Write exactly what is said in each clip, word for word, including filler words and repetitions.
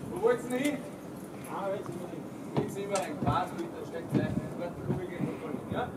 Wo wollt's denn hin? Ah, jetzt sind wir hin. Jetzt sind wir ein Gas mit der Steckzeichen. Jetzt wird die Kugel gehen und holen, ja?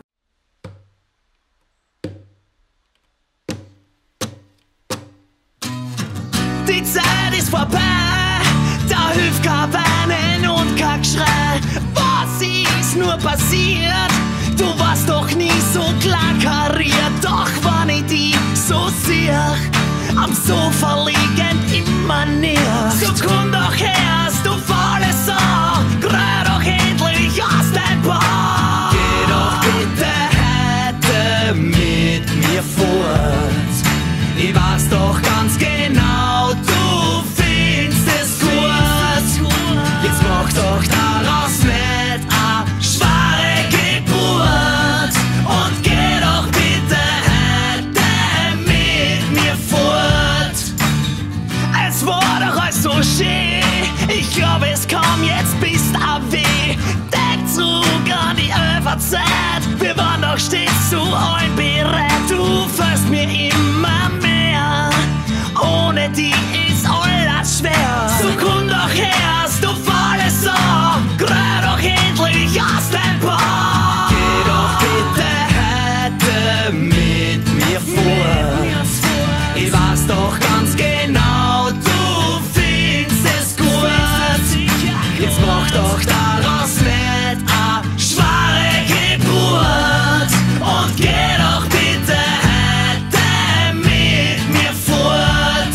Die Zeit ist vorbei, da hilft kein Weinen und kein Geschrei. Was ist nur passiert? Du warst doch nie so klar kariert. Doch wenn ich dich so sehe, am Sofa liegend immer näher. So komm doch her, du faule Sau, grä doch endlich aus dein Bauch. Geh doch bitte heute mit mir fort. Ich weiß doch ganz genau, du findest es gut. Jetzt mach doch daraus nicht a schwere Geburt. Und geh doch bitte heute mit mir fort. Es war doch alles so schön, ich glaub es kam jetzt bis da weh. Denk zurück an die Överzeit, wir waren doch stets zu allem bereit. Du fühlst mir immer mehr, ohne die ist alles schwer. So komm doch her, du faule Sau, grä doch endlich aus dein Bauch. Geh doch bitte heute mit mir fort. Ich weiß doch ganz genau, du findest es gut. Jetzt mach doch daraus nicht a schwere Geburt. Und geh doch bitte heute mit mir fort.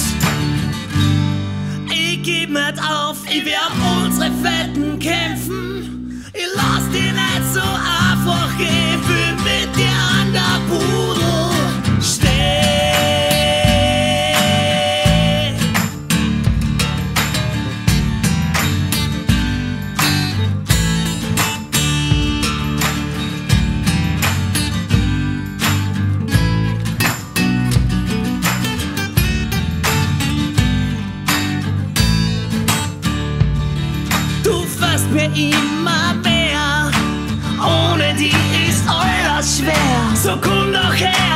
Ich geb nicht auf, ich werd unsere Fetten kämpfen. Ich lass die nicht so einfach gehen, will mit dir an der Pudel stehen. Du fährst mir immer mehr, ohne die ist alles schwer. So komm doch her,